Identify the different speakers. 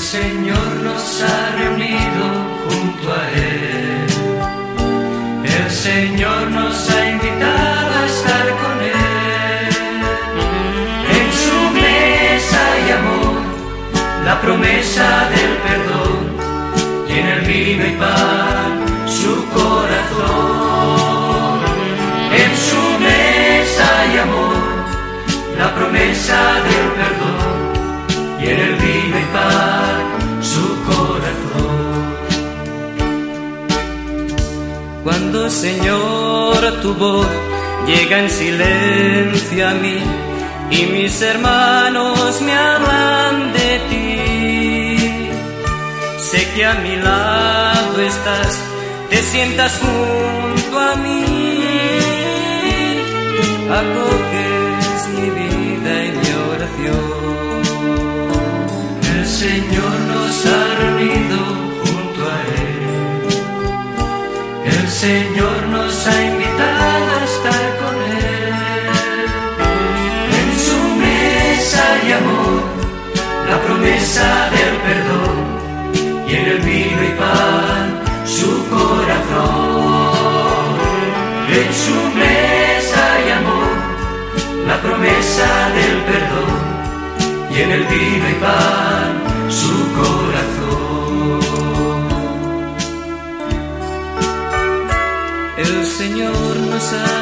Speaker 1: Señor nos ha reunido junto a Él. El Señor nos ha invitado a estar con Él. En su mesa hay amor, la promesa del perdón, y en el vino y pan su corazón. En su mesa hay amor, la promesa del perdón, y en el vino y pan su corazón. Cuando, Señor, tu voz llega en silencio a mí y mis hermanos me hablan de ti, sé que a mi lado estás, te sientas junto a mí, acoges mi vida y mi oración. El Señor nos ha reunido junto a Él. El Señor nos ha invitado a estar con Él. En su mesa hay amor, la promesa del perdón, y en el vino y pan su corazón. En su mesa hay amor, la promesa del perdón, y en el vino y pan su corazón. El Señor nos ha